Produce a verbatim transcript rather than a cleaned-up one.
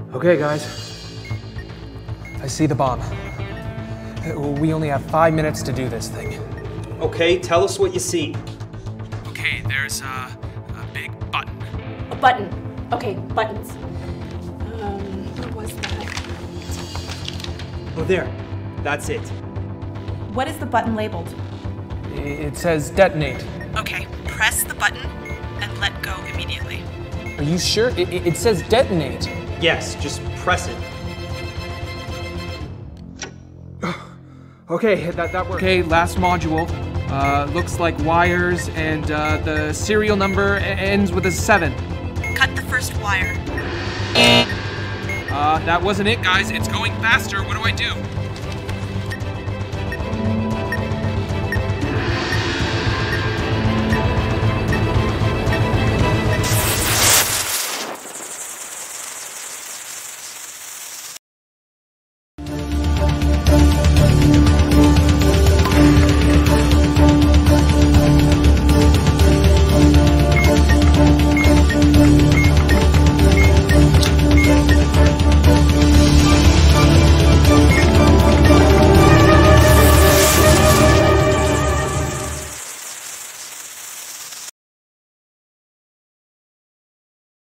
Okay, guys. I see the bomb. We only have five minutes to do this thing. Okay, tell us what you see. Okay, there's a, a big button. A button. Okay, buttons. Um, what was that? Oh, there. That's it. What is the button labeled? It says detonate. Okay, press the button and let go immediately. Are you sure? It, it says detonate. Yes, just press it. Okay, that, that worked. Okay, last module. Uh, looks like wires, and uh, the serial number ends with a seven. Cut the first wire. Uh, that wasn't it, guys. It's going faster. What do I do?